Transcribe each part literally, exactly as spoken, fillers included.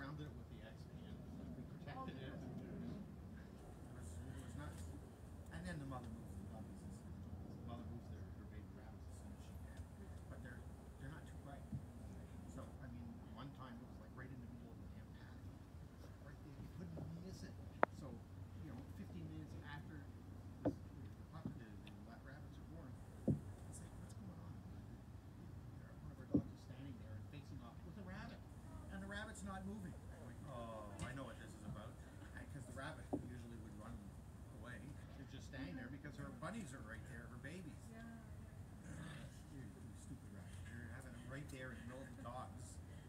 surrounded it with the X P and we protected it. And it was, it was nuts. And then the mother moves the puppies. The mother moves their, her baby rabbits as soon as she can. But they're they're not too bright. So I mean, one time it was like right in the middle of the damn path. Right there, you couldn't miss it. So you know, fifteen minutes after the, the puppy, the, the rabbits are born, it's like, what's going on? One of our dogs is standing there and facing off with a rabbit, and the rabbit's not moving. I'm like, oh, I know what this is about. Because the rabbit usually would run away. They're just standing there because her bunnies are right there, her babies. Yeah. You, you stupid rabbit. You're having it right there in the middle of the dogs.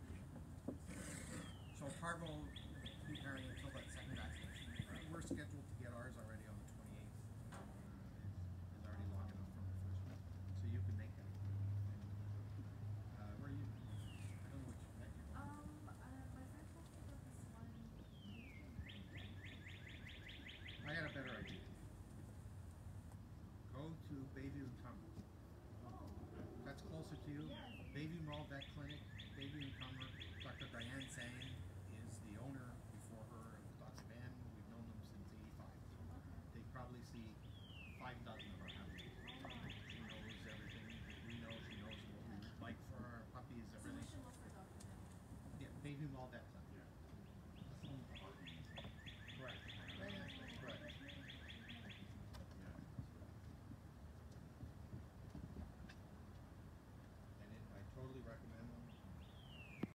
So Parvo will be carrying until that second vaccination. We're scheduled to get ours already on the twenty-eighth. It's already long enough from the first one. So you can make that. Uh, where are you? I don't know what you met you're going. Um, uh, my friend told me about this one. I got a better idea. Go to Bayview and Cumber. Oh. That's closer to you. Yes. Bayview Mall Vet Clinic, Bayview and Cumber, Doctor Diane Tsang.